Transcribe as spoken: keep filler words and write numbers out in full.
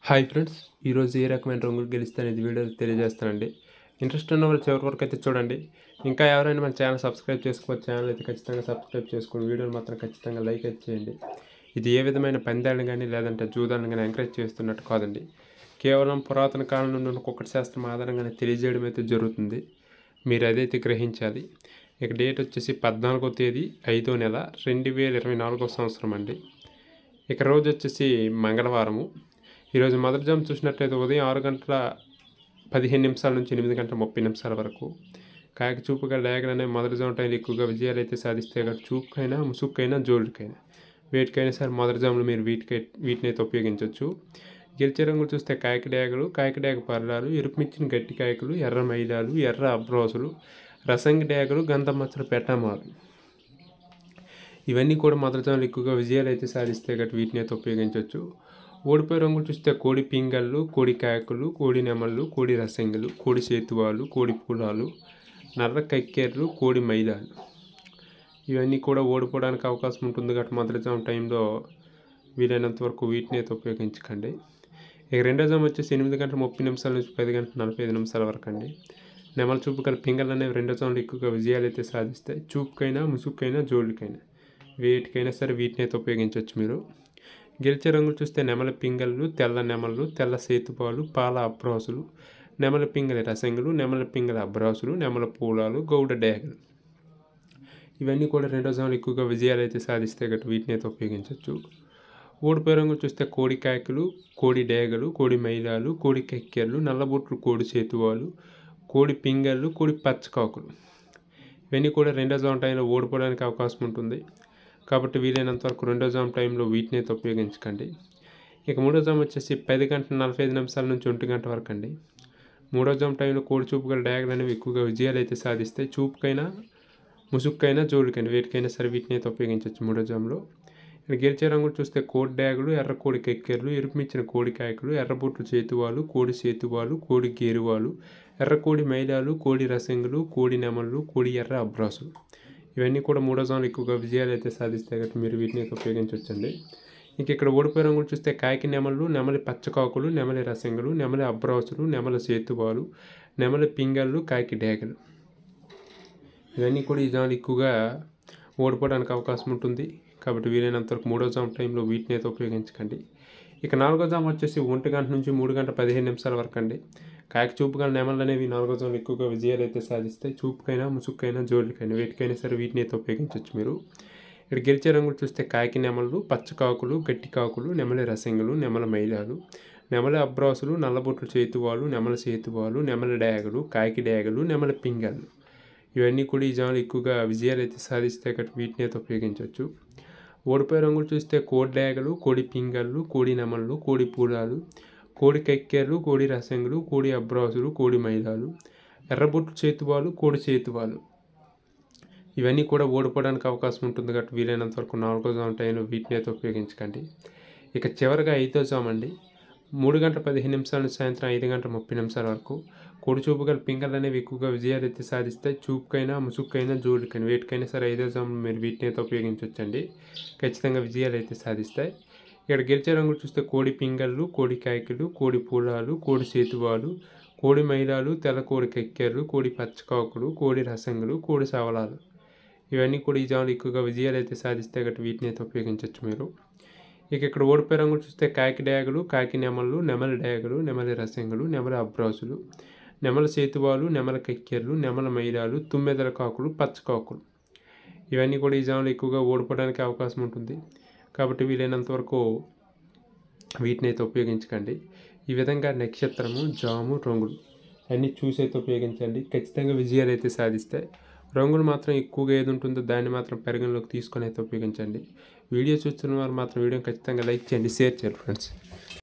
Hi friends, ఈరోజు ఏ రకమైన రంగులు గెలుస్తాయనేది వీడియోలో తెలియజేస్తానండి. ఇంట్రెస్ట్ ఉన్న వాళ్ళు చివరి వరకు అయితే చూడండి. ఇంకా ఎవరైనా మన ఛానల్ సబ్స్క్రైబ్ చేసుకోవచ్చు, ఛానల్ అయితే ఖచ్చితంగా సబ్స్క్రైబ్ చేసుకోండి. వీడియోని మాత్రం ఖచ్చితంగా లైక్ అయితే చేయండి. ఇది ఏ విధమైన పందాలను కానీ లేదంటే జూదాలను కానీ ఎంకరేజ్ చేస్తున్నట్టు కాదండి. కేవలం పురాతన కాలం నుండి ఉన్న కుక్కటి శాస్త్రం ఆధారంగానే తెలియజేయడం అయితే జరుగుతుంది. మీరు అదైతే గ్రహించాలి. ఇక డేట్ వచ్చేసి పద్నాలుగో తేదీ ఐదో నెల రెండు వేల ఇరవై నాలుగో సంవత్సరం అండి. ఇక రోజు వచ్చేసి మంగళవారము. ఈరోజు మొదటి జాము చూసినట్లయితే ఉదయం ఆరు గంటల పదిహేను నిమిషాల నుంచి ఎనిమిది గంటల ముప్పై నిమిషాల వరకు కాకి చూపుగా లేగలనే మొదటి జాము టైంలో ఎక్కువగా విజయాలు అయితే సాధిస్తే కానీ చూపుకైనా ముసుక్కైనా జోళ్ళకైనా వేటికైనా సరే మొదటి జాములు మీరు వీటికై వీటిని అయితే ఉపయోగించవచ్చు. గెలిచే రంగులు చూస్తే కాకి డేగలు, కాకి డేగ పర్లాలు, ఎరుపుమిచ్చిన గట్టి కాయకులు, ఎర్ర మైదాలు, ఎర్ర అబ్రోసులు, రసంగి డేగలు, గంధం మచ్చలు, పెట్టమాలు ఇవన్నీ కూడా మొదటి జాములు ఎక్కువగా విజయాలు అయితే సాధిస్తే గట్టి వీటిని అయితే ఉపయోగించవచ్చు. ఓడిపోయే రంగులు చూస్తే కోడి పింగళ్ళు, కోడి కాయకులు, కోడి నెమళ్ళు, కోడి రసంగులు, కోడి సేతువాలు, కోడి పూలాలు, నర్ర కక్కెర్లు, కోడి మైదాలు ఇవన్నీ కూడా ఓడిపోవడానికి అవకాశం ఉంటుంది కాబట్టి మొదటి జాము టైంలో వీలైనంత వరకు వీటిని అయితే ఉపయోగించకండి. ఇక రెండో జాము వచ్చేసి ఎనిమిది గంటల ముప్పై నిమిషాల నుంచి పది గంటల నలభై ఐదు నిమిషాల వరకు అండి. నెమల చూపు గల పింగళ్ళు అనేవి రెండో జాములు ఎక్కువగా విజయాలు అయితే సాధిస్తాయి. చూపుకైనా ముసుక్కైనా జోళ్ళకైనా వేటికైనా సరే వీటిని అయితే ఉపయోగించవచ్చు మీరు. గెలిచే రంగులు చూస్తే నెమల పింగళ్ళు, తెల్ల నెమళ్ళు, తెల్ల సేతుపాలు, పాల అబ్రాసులు, నెమల పింగళి రసంగులు, నెమల పింగళ అబ్రాసులు, నెమల పూలాలు, గౌడ డేగలు ఇవన్నీ కూడా రెండో జాములు ఎక్కువగా విజయాలు అయితే సాధిస్తే గట్టి వీటిని అయితే ఉపయోగించవచ్చు. ఓడిపోయే రంగులు చూస్తే కోడి కాయకులు, కోడి డేగలు, కోడి మైదాలు, కోడి కెక్కెర్లు, నల్లబొట్లు, కోడి సేతువాలు, కోడి పింగళ్ళు, కోడి పచ్చకాకులు ఇవన్నీ కూడా రెండో జాము టైంలో ఓడిపోవడానికి అవకాశం ఉంటుంది కాబట్టి వీలైనంత వరకు రెండో జాము టైంలో వీటిని అయితే ఉపయోగించకండి. ఇక మూడో జాము వచ్చేసి పది గంటల నలభై ఐదు నిమిషాల నుంచి ఒంటి గంట వరకు అండి. మూడో జాము టైంలో కోడి చూపు గల డేగలు అనేవి ఎక్కువగా విజయాలు అయితే సాధిస్తాయి. చూపుకైనా ముసుక్కైనా జోడికైనా వేటికైనా సరే వీటిని అయితే ఉపయోగించవచ్చు మూడో జాములో. ఇక్కడ గెలిచే రంగులు చూస్తే కోడి డేగలు, ఎర్ర కోడి కెక్కెర్లు, ఎరుపుమిచ్చిన కోడి కాయకులు, ఎర్రబొట్లు చేతువాలు, కోడి సేతువాలు, కోడి గేరువాలు, ఎర్ర కోడి మైదాలు, కోడి రసంగులు, కోడి నెమళ్ళు, కోడి ఎర్ర అబ్రాసులు ఇవన్నీ కూడా మూడో జాములు ఎక్కువగా విజయాలు అయితే సాధిస్తాయి కాబట్టి మీరు వీటిని అయితే ఉపయోగించవచ్చండి. ఇంక ఇక్కడ ఓడిపోయే రంగులు చూస్తే కాకి నెమళ్ళు, నెమలి పచ్చకాకులు, నెమలి రసంగులు, నెమలి అబ్రాసులు, నెమల సేతువాలు, నెమలి పింగళ్ళు, కాకి డేగలు ఇవన్నీ కూడా ఈ జాములు ఎక్కువగా ఓడిపోవడానికి అవకాశం ఉంటుంది కాబట్టి వీలైనంత వరకు మూడో జాము టైంలో వీటిని అయితే ఉపయోగించకండి. ఇక నాలుగో జాము వచ్చేసి ఒంటి గంట నుంచి మూడు గంటల పదిహేను నిమిషాల వరకు అండి. కాకి చూపు గల నెమళ్ళు అనేవి నాలుగో జాములు ఎక్కువగా విజయాలు అయితే సాధిస్తాయి. చూపుకైనా ముసుక్కైనా జోళ్ళకైనా వేటికైనా సరే వీటిని అయితే ఉపయోగించవచ్చు మీరు. ఇక్కడ గెలిచే రంగులు చూస్తే కాకి నెమళ్ళు, పచ్చకాకులు, గట్టి కాకులు, నెమలి రసంగులు, నెమల మైలాలు, నెమల అబ్రాసులు, నల్లబొట్లు చేతువాలు, నెమల సేతువాలు, నెమల డేగలు, కాకి డేగలు, నెమల పింగళ్ళు ఇవన్నీ కూడా ఈ జాములు ఎక్కువగా విజయాలు అయితే సాధిస్తాయి కాబట్టి వీటిని అయితే ఉపయోగించవచ్చు. ఓడిపోయే రంగులు చూస్తే కోడి డేగలు, కోడి పింగళ్ళు, కోడి నెమళ్ళు, కోడి పూలాలు, కోడి కెక్కెర్లు, కోడి రసంగులు, కోడి అబ్రాసులు, కోడి మైదాలు, ఎర్రబొట్లు చేతువాలు, కోడి సేతువాలు ఇవన్నీ కూడా ఓడిపోవడానికి అవకాశం ఉంటుంది కాబట్టి వీలైనంత వరకు నాలుగో జాము టైంలో వీటిని అయితే ఉపయోగించకండి. ఇక చివరిగా ఐదో జాము అండి. మూడు గంటల పదిహేను నిమిషాల నుంచి సాయంత్రం ఐదు గంటల ముప్పై నిమిషాల వరకు కోడి చూపు గల పింగళ్ళు అనేవి ఎక్కువగా విజయాలు అయితే సాధిస్తాయి. చూపుకైనా ముసుక్కైనా జోడికైనా వేటికైనా సరే ఐదో జాము మీరు వీటిని అయితే ఉపయోగించవచ్చండి. ఖచ్చితంగా విజయాలు అయితే సాధిస్తాయి. ఇక్కడ గెలిచే రంగులు చూస్తే కోడి పింగళ్ళు, కోడి కాయకులు, కోడి పూలాలు, కోడి సేతువాలు, కోడి మైదాలు, తెల్ల కోడి కెక్కెర్లు, కోడి పచ్చకాకులు, కోడి రసంగులు, కోడి సవలాలు ఇవన్నీ కూడా ఈ జాములు ఎక్కువగా విజయాలు అయితే సాధిస్తాయి కాబట్టి వీటిని అయితే ఉపయోగించవచ్చు మీరు. ఇక ఇక్కడ ఓడిపోయే రంగులు చూస్తే కాకి డేగలు, కాకి నెమళ్ళు, నెమలి డేగలు, నెమలి రసంగులు, నెమలి అబ్రాసులు, నెమల సేతువాలు, నెమల కెక్కెర్లు, నెమల మైదాలు, తుమ్మెదల కాకులు, పచ్చకాకులు ఇవన్నీ కూడా ఈ జాములు ఎక్కువగా ఓడిపోవడానికి అవకాశం ఉంటుంది కాబట్టి వీలైనంత వరకు వీటిని అయితే ఉపయోగించకండి. ఈ విధంగా నక్షత్రము, జాము, రంగులు అన్నీ చూసి అయితే ఉపయోగించండి. ఖచ్చితంగా విజయాలు అయితే సాధిస్తాయి. రంగులు మాత్రం ఎక్కువగా ఏది ఉంటుందో దాన్ని మాత్రం పరిగణలోకి తీసుకొని అయితే ఉపయోగించండి. వీడియో చూస్తున్న వారు మాత్రం వీడియోని ఖచ్చితంగా లైక్ చేయండి, షేర్ చేయండి ఫ్రెండ్స్.